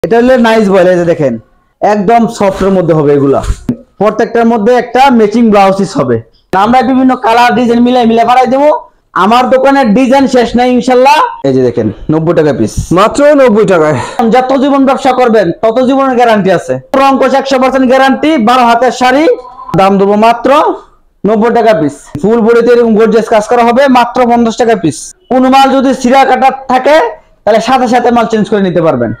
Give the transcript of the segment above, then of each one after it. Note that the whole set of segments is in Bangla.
এটা হলো নাইস বয়েল। এই যে দেখেন একদম সফটের মধ্যে হবে এগুলা। প্রত্যেকটার মধ্যে একটা ম্যাচিং ব্লাউজ পিস হবে। আমরা বিভিন্ন কালার ডিজাইন মিলে বানাই দেবো। আমার দোকানের ডিজাইন শেষ নাই ইনশাআল্লাহ। এই যে দেখেন 90 টাকা পিস, মাত্র 90 টাকায়। যত জীবন ব্যবসা করবেন তত জীবনের গ্যারান্টি আছে। রং কোশ 100% গ্যারান্টি। 12 হাতের শাড়ি, দাম দেবো মাত্র 90 টাকা পিস। ফুল বডিতে এরকম গর্জিয়াস কাজ করা হবে, মাত্র 50 টাকা পিস। কোন মাল যদি সিরা কাটা থাকে তাহলে সাথে সাথে মাল চেঞ্জ করে নিতে পারবেন।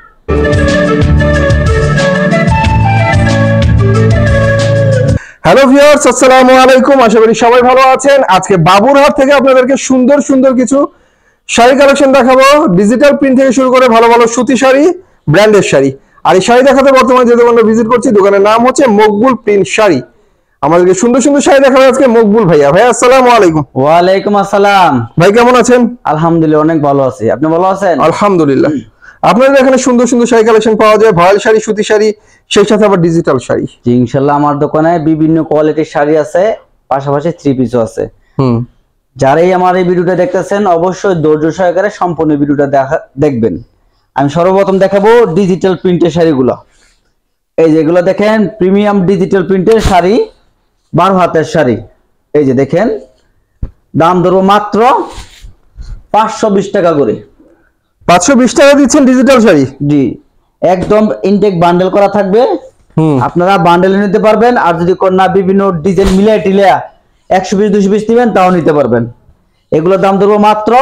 হ্যালো ভিউয়ার্স, আসসালামু আলাইকুম। আশা করি সবাই ভালো আছেন। আজকে বাবুরহাট থেকে আপনাদেরকে সুন্দর সুন্দর কিছু শাড়ি কালেকশন দেখাবো। ডিজিটাল প্রিন্ট থেকে শুরু করে ভালো ভালো সুতি শাড়ি, ব্র্যান্ডের শাড়ি। আর এই শাড়ি দেখাতে বর্তমানে যে দোকানটা ভিজিট করছি, দোকানের নাম হচ্ছে মকবুল প্রিন্ট শাড়ি। আমাদেরকে সুন্দর সুন্দর শাড়ি দেখাবে আজকে মকবুল ভাইয়া। ভাইয়া আসসালামু আলাইকুম। ওয়ালাইকুম আসসালাম। ভাই কেমন আছেন? আলহামদুলিল্লাহ অনেক ভালো আছি। আপনি ভালো আছেন? আলহামদুলিল্লাহ। আপনাদের এখানে সুন্দর সুন্দর শাড়ি কালেকশন পাওয়া যায়, ভয়েল শাড়ি, সুতি শাড়ি, সেই সাথে আবার ডিজিটাল শাড়ি। জি ইনশাআল্লাহ আমার দোকানে বিভিন্ন কোয়ালিটির শাড়ি আছে, পাশাপাশি থ্রি পিসও আছে। যারাই আমার এই ভিডিওটা দেখতেছেন অবশ্যই ধৈর্য সহকারে সম্পূর্ণ ভিডিওটা দেখবেন। আমি সর্বপ্রথম দেখাবো ডিজিটাল প্রিন্টের শাড়িগুলো। এই যেগুলো দেখেন প্রিমিয়াম ডিজিটাল প্রিন্টের শাড়ি, 12 হাতের শাড়ি। এই যে দেখেন দাম ধরবো মাত্র 520 টাকা করে। 520 টাকা দিচ্ছেন ডিজিটাল শাড়ি? জি, একদম ইনটেক বান্ডেল করা থাকবে। আপনারা বান্ডেলে নিতে পারবেন, আর যদি না বিভিন্ন ডিজাইন মিলিয়ে টিলিয়া 100 পিস 200 পিস নেবেন তাও নিতে পারবেন। এগুলোর দাম ধরবো মাত্র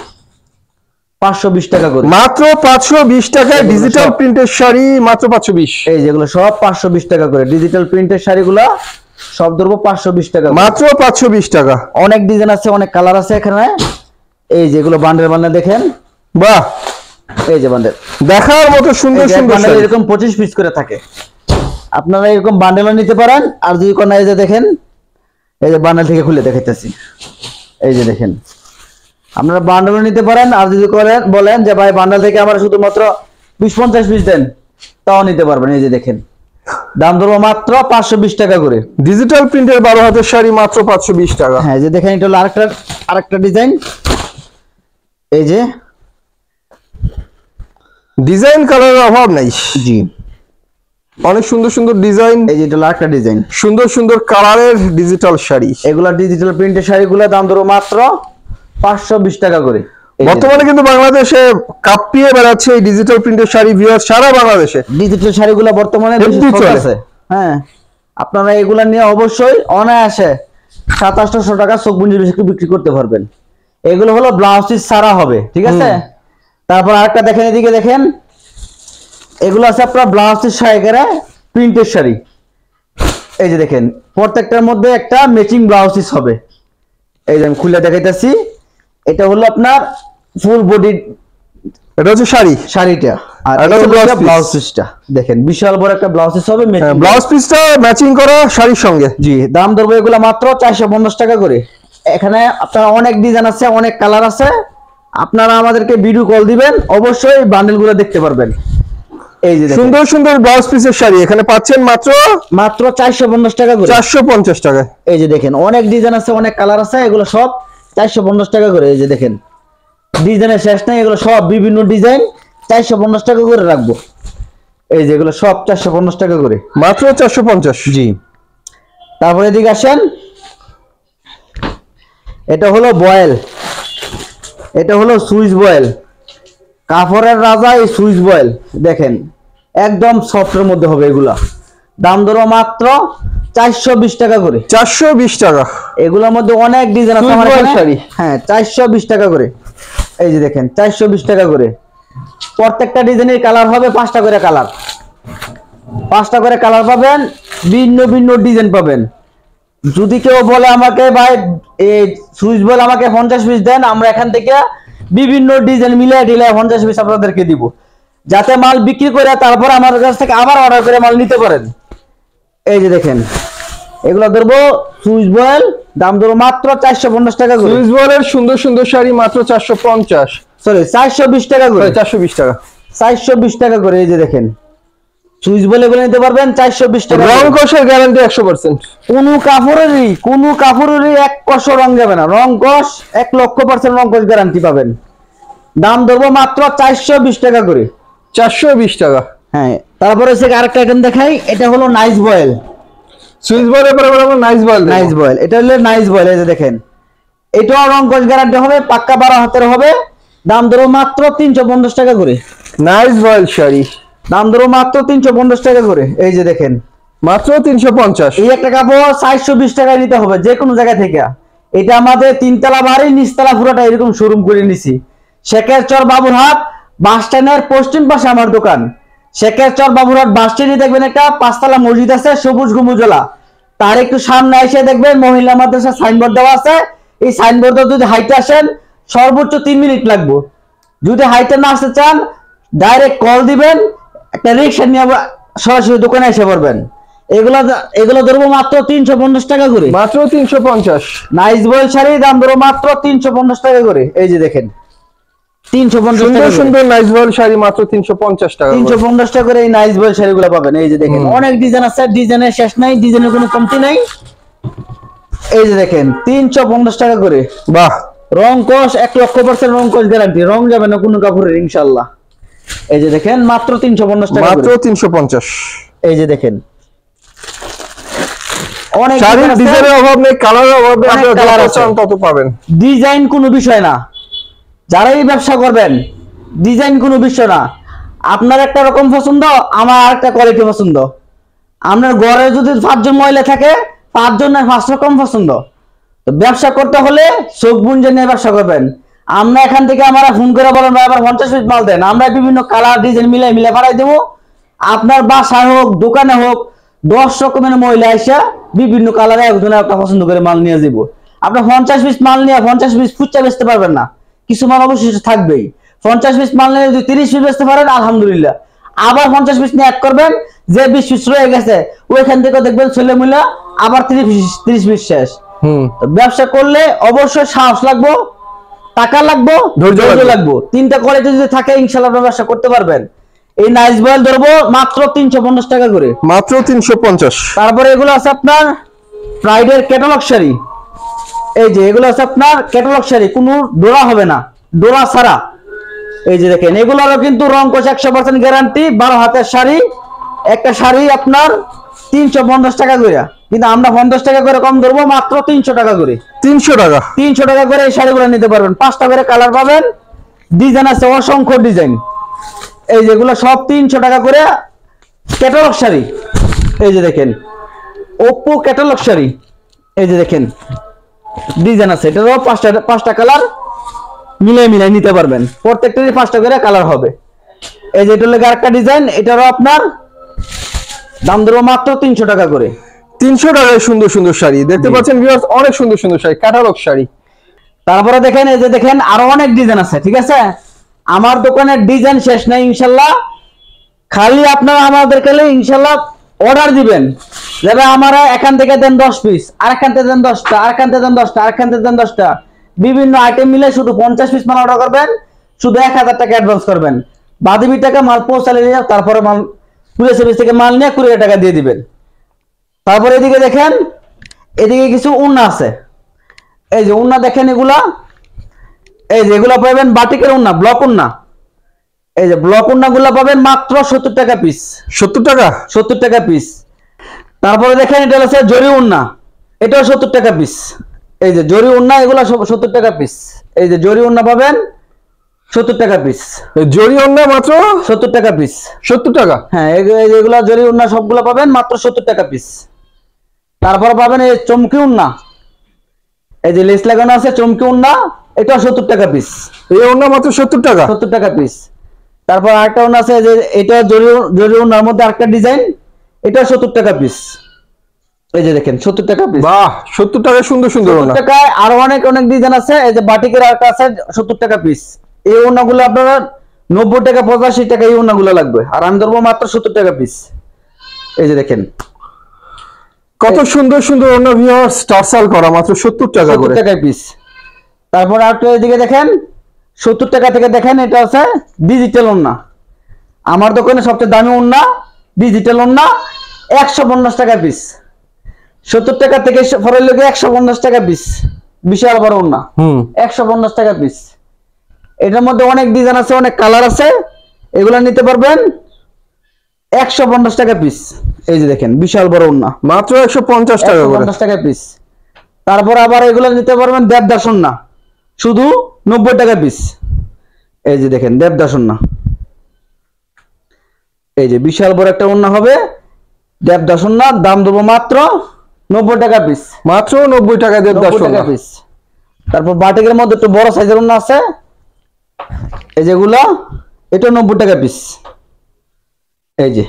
520 টাকা করে। মাত্র 520 টাকায় ডিজিটাল প্রিন্টের শাড়ি, মাত্র 520। এই যেগুলো সব 520 টাকা করে ডিজিটাল প্রিন্টের শাড়িগুলো সব ধরবো 520 টাকা, মাত্র 520 টাকা। অনেক ডিজাইন আছে, অনেক কালার আছে এখানে। এই যেগুলো বান্ডেল দেখেন, বাহ, এই যে বান্ডেল দেখার মতো সুন্দর সুন্দর শাড়ি। এরকম 25 পিস করে থাকে। আপনারা এরকম বান্ডেলও নিতে পারেন, আর যদি কোন এই যে দেখেন, এই যে বান্ডেল থেকে খুলে দেখাইতেছি। এই যে দেখেন আপনারা বান্ডেলও নিতে পারেন, আর যদি বলেন যে ভাই বান্ডেল থেকে আমার শুধুমাত্র 20-50 পিস দেন তাও নিতে পারবেন। এই যে দেখেন দাম ধরবো মাত্র 520 টাকা করে। ডিজিটাল প্রিন্টের 12 হাতের শাড়ি মাত্র 520 টাকা। হ্যাঁ, যে দেখেন এটা হলো আরেকটা ডিজাইন। এই যে ডিজাইন কালারের অভাব নাই। জি, অনেক সুন্দর সুন্দর ডিজাইন। এই যে এটা হলো আরেকটা ডিজাইন, সুন্দর সুন্দর কালারের ডিজিটাল শাড়ি। এগুলা ডিজিটাল প্রিন্টের শাড়িগুলো দাম ধরবো মাত্র 520 টাকা করে। বর্তমানে কিন্তু বাংলাদেশে কাঁপিয়ে বেড়াচ্ছে এই ডিজিটাল প্রিন্টের শাড়ি। ভিউয়ার সারা বাংলাদেশে ডিজিটাল শাড়িগুলো বর্তমানে বেশি চলছে। হ্যাঁ, আপনারা এগুলা নিয়ে অবশ্যই অনায়াসে 700-800 টাকা চোখ বুঝে বিক্রি করতে পারবেন। এগুলো হলো ব্লাউজ পিস ছাড়া হবে, ঠিক আছে? তারপর আরেকটা দেখেন, এদিকে দেখেন, এগুলো আছে আপনার ব্লাউজ পিস সহকারে প্রিন্টের শাড়ি। এই যে দেখেন প্রত্যেকটার মধ্যে একটা ম্যাচিং ব্লাউজ পিস হবে। এই যে আমি খুলে দেখাইতেছি, এটা হলো আপনার ফুল বডি, এটা হচ্ছে শাড়িটা, আর এটা হলো ব্লাউজ পিসটা। দেখেন বিশাল বড় একটা ব্লাউজ পিস হবে, ব্লাউজ পিসটা ম্যাচিং করা শাড়ির সঙ্গে। জি, দাম ধরবো এগুলো মাত্র 450 টাকা করে। এখানে আপনারা অনেক ডিজাইন আছে, অনেক কালার আছে। আপনারা আমাদেরকে ভিডিও কল দিবেন, অবশ্যই বান্ডেলগুলো দেখতে পারবেন। এই যে সুন্দর সুন্দর ব্লাউজ পিসের শাড়ি এখানে পাচ্ছেন মাত্র 450 টাকা করে। 450 টাকা। এই যে দেখেন অনেক ডিজাইন আছে, অনেক কালার আছে, এগুলো সব 450 টাকা করে। এই যে দেখেন ডিজাইনের শেষ নাই, এগুলো সব বিভিন্ন ডিজাইন 450 টাকা করে রাখবো। এই যে এগুলো সব 450 টাকা করে, মাত্র 450। জি, তারপরে এদিকে আসেন, এটা হলো বয়েল, এটা হলো সুইস বয়েল, কাপড়ের রাজা এই সুইস বয়েল। দেখেন একদম সফটের মধ্যে হবে এগুলা। দাম ধরো মাত্র 420 টাকা করে। 420 টাকা। এগুলোর মধ্যে অনেক ডিজাইন আছে আমার এখানে। হ্যাঁ, 420 টাকা করে। এই যে দেখেন 420 টাকা করে। প্রত্যেকটা ডিজাইনের কালার হবে 5টা করে কালার, 5টা করে কালার পাবেন, ভিন্ন ভিন্ন ডিজাইন পাবেন। যদি কেউ বলে আমাকে ভাই এই সুইচ বল আমাকে 50 পিস দেন, আমরা এখান থেকে বিভিন্ন ডিজাইন মিলিয়ে 50 পিস আপনাদেরকে দিব, যাতে মাল বিক্রি করে তারপর আমার কাছ থেকে আবার অর্ডার করে মাল নিতে পারেন। এই যে দেখেন এগুলো ধরবো সুইচ বয়েল, দাম ধরবো মাত্র 450 টাকা করে। সুইচ বয়েলের সুন্দর সুন্দর শাড়ি মাত্র 450, সরি 420 টাকা করে। 420 টাকা, 420 টাকা করে। এই যে দেখেন সুইচ বলে নিতে পারবেন 420 টাকা। রং কষের গ্যারান্টি 100%। কোনো কাপড়েরই এক কষ রং যাবে না। রং কষ 1,00,000% রং কষ গ্যারান্টি পাবেন। দাম ধরবো মাত্র 420 টাকা করে। 420 টাকা। হ্যাঁ, তারপরে হচ্ছে আরেকটা আইটেম দেখাই, এটা হলো নাইস বয়েল। সুইচ বয়েলের পরে আমরা নাইস বয়েল, নাইস বয়েল, এটা হলো নাইস বয়েল। এই যে দেখেন, এটাও রং কস গ্যারান্টি হবে, পাক্কা 12 হাতের হবে। দাম ধরো মাত্র 350 টাকা করে। নাইস বয়েল শাড়ি দাম ধরো মাত্র 350 টাকা করে। এই যে দেখেন, মাত্র 350। এই একটা কাপড় 420 টাকায় নিতে হবে যে কোনো জায়গা থেকে। এটা আমাদের 3 তলা বাড়ি, নিচতলা পুরোটা এরকম শোরুম করে নিছি। শেখেরচর বাবুরহাট বাস স্ট্যান্ডের পশ্চিম পাশে আমার দোকান। শেখেরচর বাবুরহাট বাস স্ট্যান্ডে দেখবেন একটা 5 তলা মসজিদ আছে, সবুজ গম্বুজওয়ালা। তার একটু সামনে এসে দেখবেন মহিলা মাদ্রাসা সাইনবোর্ড দেওয়া আছে। এই সাইনবোর্ডে যদি হাইটে আসেন সর্বোচ্চ 3 মিনিট লাগবে। যদি হাইটে না আসতে চান ডাইরেক্ট কল দিবেন, একটা রিক্সা নিয়ে সরাসরি দোকানে এসে পড়বেন। এগুলো ধরবো মাত্র 350 টাকা করে। মাত্র 350। নাইস বয়েল শাড়ি দাম ধরো মাত্র 350 টাকা করে। এই যে দেখেন, 350 সুন্দর টাকা সুন্দর নাইস বয়েল শাড়ি মাত্র 350 টাকা। 350 টাকা করে এই নাইস বয়েল শাড়িগুলো পাবেন। এই যে দেখেন, অনেক ডিজাইন আছে, ডিজাইনের শেষ নাই, ডিজাইনের কোনো কমতি নাই। এই যে দেখেন 350 টাকা করে। বাহ, রং কস 100% রং কস গ্যারান্টি, রং যাবে না কোনো কাপড়ের ইনশাআল্লাহ। এই যে দেখেন মাত্র 350 টাকা মাত্র করে। 350। এই যে দেখেন, অনেক শাড়ির ডিজাইনের অভাব নেই, কালারের অভাব নেই, অনেক আপনারা কালার যত আছে। চান তত পাবেন। ডিজাইন কোনো বিষয় না, যারাই ব্যবসা করবেন ডিজাইন কোনো বিষয় না। আপনার একটা রকম পছন্দ, আমার একটা কোয়ালিটি পছন্দ। আপনার ঘরে যদি 5 জন মহিলা থাকে, 5 জনের 5 রকম পছন্দ। তো ব্যবসা করতে হলে চোখ বুঝে নিয়ে ব্যবসা করবেন। আমরা এখান থেকে আমরা ফোন করে বলেন ভাই আবার 50 পিস মাল দেন, আমরা বিভিন্ন কালার ডিজাইন মিলে পাঠাই দেবো। আপনার বাসায় হোক দোকানে হোক 10 রকমের মহিলা এসে বিভিন্ন কালারে একজনে আপনার পছন্দ করে মাল নিয়ে যাবো। আপনি 50 পিস মাল নিয়ে 50 পিস ফুচা বেচতে পারবেন না, কিছু মাল অবশিষ্ট থাকবেই। 50 পিস মাল নিয়ে যদি 30 পিস বেচতে পারেন আলহামদুলিল্লাহ। আবার 50 পিস নিয়ে অ্যাড করবেন, যে 20 পিস রয়ে গেছে ওইখান থেকে দেখবেন ছেলে মিলা আবার 30 পিস শেষ। তো ব্যবসা করলে অবশ্যই সাহস লাগবে, টাকা লাগবে, ধৈর্য লাগবে। 3টা কোয়ালিটি যদি থাকে ইনশাআল্লাহ আপনি ব্যবসা করতে পারবেন। এই নাইস বয়েল ধরবো মাত্র 350 টাকা করে। মাত্র 350। তারপরে এগুলো আছে আপনার প্রাইডের ক্যাটালগ শাড়ি। এই যে এগুলো আছে আপনার ক্যাটালগ শাড়ি, কোনো ডোরা হবে না, ডোরা ছাড়া। এই যে দেখেন, এগুলোরও কিন্তু রং কোশ 100% গ্যারান্টি, 12 হাতের শাড়ি। একটা শাড়ি আপনার 350 টাকা করে, কিন্তু আমরা 50 টাকা করে কম ধরবো, মাত্র 300 টাকা করে। 300 টাকা। 300 টাকা করে এই শাড়িগুলো নিতে পারবেন। 5টা করে কালার পাবেন, ডিজাইন আছে অসংখ্য ডিজাইন। এই যেগুলো সব 300 টাকা করে ক্যাটালগ শাড়ি। এই যে দেখেন ওপ্পো ক্যাটালগ শাড়ি। এই যে দেখেন ডিজাইন আছে, এটারও 5টা কালার মিলাই নিতে পারবেন। প্রত্যেকটারই 5টা করে কালার হবে। এই যে এটা হলো আরেকটা ডিজাইন, এটারও আপনার দাম দেবো মাত্র 300 টাকা করে। 300 টাকায় সুন্দর সুন্দর শাড়ি দেখতে পাচ্ছেন ভিউয়ার্স, অনেক সুন্দর সুন্দর শাড়ি, ক্যাটালগ শাড়ি। তারপরে দেখেন, এই যে দেখেন আরো অনেক ডিজাইন আছে, ঠিক আছে। আমার দোকানের ডিজাইন শেষ নাই ইনশাল্লাহ। খালি আপনারা আমাদেরকে ইনশাল্লাহ অর্ডার দিবেন, যাবে আমারা এখান থেকে দেন 10 পিস, আর এখান থেকে দেন 10টা, আর এখান থেকে দেন 10টা, আর এখান থেকে দেন 10টা, বিভিন্ন আইটেম মিলে শুধু 50 পিস মাল অর্ডার করবেন। শুধু 1000 টাকা অ্যাডভান্স করবেন, বাকি টাকা মাল পৌঁছালে নিয়ে তারপরে মাল কুরিয়ার সার্ভিস থেকে মাল নিয়ে 20 টাকা দিয়ে দিবেন। তারপরে এদিকে দেখেন, এদিকে কিছু উন্না আছে। এই যে উন্না দেখেন, এগুলা এই যে এগুলা পাবেন বাটিকের উন্না, ব্লক উন্না। এই যে ব্লক উন্না গুলা পাবেন মাত্র 70 টাকা পিস। 70 টাকা? 70 টাকা পিস। তারপরে দেখেন এটা হচ্ছে জরি উন্না, এটাও 70 টাকা পিস। এই যে জরি উন্না, এগুলা 70 টাকা পিস। এই যে জরি উন্না পাবেন 70 টাকা পিস। জরি উন্না মাত্র 70 টাকা পিস। 70 টাকা? হ্যাঁ, এগুলা জরি উন্না সবগুলা পাবেন মাত্র 70 টাকা পিস। তারপর পাবেন এই চমকি উন্না, এই যে লেস লাগানো আছে চমকি উন্না, এটাও 70 টাকা পিস। এই উন্না মাত্র 70 টাকা? 70 টাকা পিস। তারপর আরেকটা উন্না আছে, যে এটা জরি উন্নার মধ্যে আরেকটা ডিজাইন, এটাও 70 টাকা পিস। এই যে দেখেন 70 টাকা পিস। বাহ, 70 টাকায় সুন্দর সুন্দর উন্না। 70 টাকায় আরো অনেক ডিজাইন আছে। এই যে বাটিকের আরেকটা আছে 70 টাকা পিস। এই উন্নাগুলো আপনারা 90 টাকা 85 টাকা এই উন্নাগুলো লাগবে, আর আমি ধরবো মাত্র 70 টাকা পিস। এই যে দেখেন কত সুন্দর সুন্দর উন্না ভিউয়ার্স, টার্সাল করা, মাত্র 70 টাকা করে। 70 টাকা পিস। তারপর আরেকটা এদিকে দেখেন 70 টাকা থেকে দেখেন, এটা আছে ডিজিটাল উন্না। আমার দোকানে সবচেয়ে দামি উন্না ডিজিটাল উন্না, 150 টাকা পিস। 70 টাকা থেকে পরের লোকে 150 টাকা পিস, বিশাল বড় উন্না। 150 টাকা পিস। এটার মধ্যে অনেক ডিজাইন আছে, অনেক কালার আছে, এগুলা নিতে পারবেন। 150 টাকা পিস। এই যে দেখেন বিশাল বড় ওন্না, মাত্র 150 টাকা করে। 150 টাকা পিস। তারপর আবার এগুলো নিতে পারবেন দেবদাস ওন্না, শুধু 90 টাকা পিস। এই যে দেখেন দেবদাস ওন্না, এই যে বিশাল বড় একটা ওন্না হবে দেবদাস ওন্না, দাম দেবো মাত্র 90 টাকা পিস। মাত্র 90 টাকা দেবদাস 90 টাকা ওন্না। পিস। তারপর বাটিকের মধ্যে একটু বড় সাইজের ওন্না আছে, এই যেগুলো, এটা 90 টাকা পিস। এই যে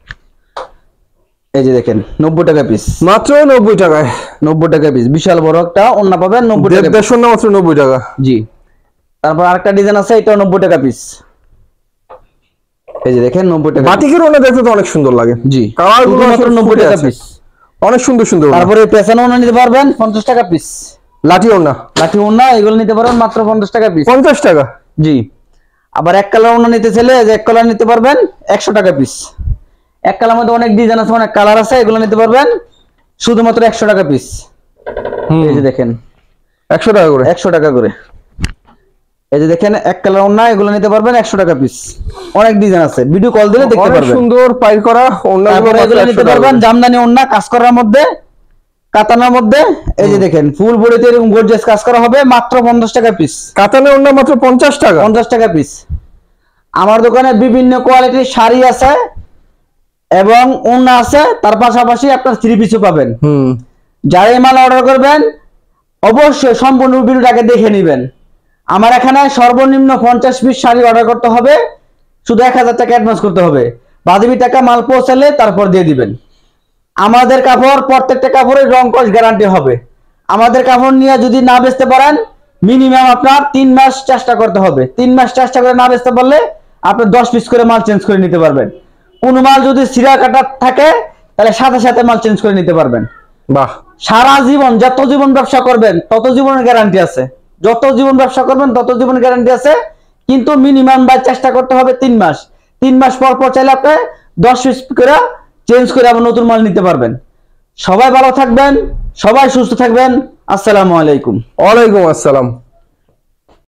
দেখেন 90 টাকা পিস, মাত্র 90 টাকায় 90 টাকা পিস। বিশাল বড় একটা ওন্না পাবেন 90 টাকা দেবদাস ওন্না মাত্র 90 টাকা। জি। তারপর আরেকটা ডিজাইন আছে, এটা 90 টাকা পিস। এই যে দেখেন 90 টাকা। বাটিকের ওন্না দেখতে তো অনেক সুন্দর লাগে। জি, কালারগুলো মাত্র 90 টাকা পিস, অনেক সুন্দর সুন্দর। তারপরে পেছনে ওন্না নিতে পারবেন 50 টাকা পিস। লাঠি ওন্না, লাঠি ওন্না এগুলো নিতে পারবেন মাত্র 50 টাকা পিস। 50 টাকা। জি। আবার এক কালার ওন্না নিতে চাইলে যে এক কালার নিতে পারবেন 100 টাকা পিস। এক কালার মধ্যে অনেক ডিজাইন আছে, অনেক কালার আছে, এগুলো নিতে পারবেন শুধুমাত্র 100 টাকা পিস। এই যে দেখেন 100 টাকা করে। 100 টাকা করে। এই যে দেখেন এক কালার ওন্না, এগুলো নিতে পারবেন 100 টাকা পিস। অনেক ডিজাইন আছে, ভিডিও কল দিলে দেখতে অনেক পারবেন। সুন্দর পাইল করা ওন্নাগুলো তারপরে মাত্র এগুলো 100 নিতে টাকা পারবেন করে। জামদানি ওন্না, কাজ করার মধ্যে, কাতানার মধ্যে। এই যে দেখেন ফুল বডিতে এরকম গর্জিয়াস কাজ করা হবে, মাত্র 50 টাকা পিস। কাতানের ওন্না মাত্র 50 টাকা। 50 টাকা পিস। আমার দোকানে বিভিন্ন কোয়ালিটির শাড়ি আছে এবং ওন্না আছে, তার পাশাপাশি আপনার থ্রি পিসও পাবেন। যারা এই মাল অর্ডার করবেন অবশ্যই সম্পূর্ণ ভিডিওটাকে দেখে নেবেন। আমার এখানে সর্বনিম্ন 50 পিস শাড়ি অর্ডার করতে হবে, শুধু 1000 টাকা অ্যাডভান্স করতে হবে, বাকি টাকা মাল পৌঁছালে তারপর দিয়ে দিবেন। আমাদের কাপড়, প্রত্যেকটা কাপড়ের রং কস গ্যারান্টি হবে। আমাদের কাপড় নিয়ে যদি না বেচতে পারেন, মিনিমাম আপনার 3 মাস চেষ্টা করতে হবে। 3 মাস চেষ্টা করে না বেচতে পারলে আপনি 10 পিস করে মাল চেঞ্জ করে নিতে পারবেন। কোন মাল যদি সিরা কাটা থাকে তাহলে সাথে সাথে মাল চেঞ্জ করে নিতে পারবেন। বাহ। সারা জীবন, যত জীবন ব্যবসা করবেন তত জীবনের গ্যারান্টি আছে, যত জীবন ব্যবসা করবেন তত জীবন গ্যারান্টি আছে। কিন্তু মিনিমাম বা চেষ্টা করতে হবে 3 মাস। 3 মাস পর পর চাইলে আপনি 10 পিস করে চেঞ্জ করে আবার নতুন মাল নিতে পারবেন। সবাই ভালো থাকবেন, সবাই সুস্থ থাকবেন। আসসালামু আলাইকুম। ওয়ালাইকুম আসসালাম।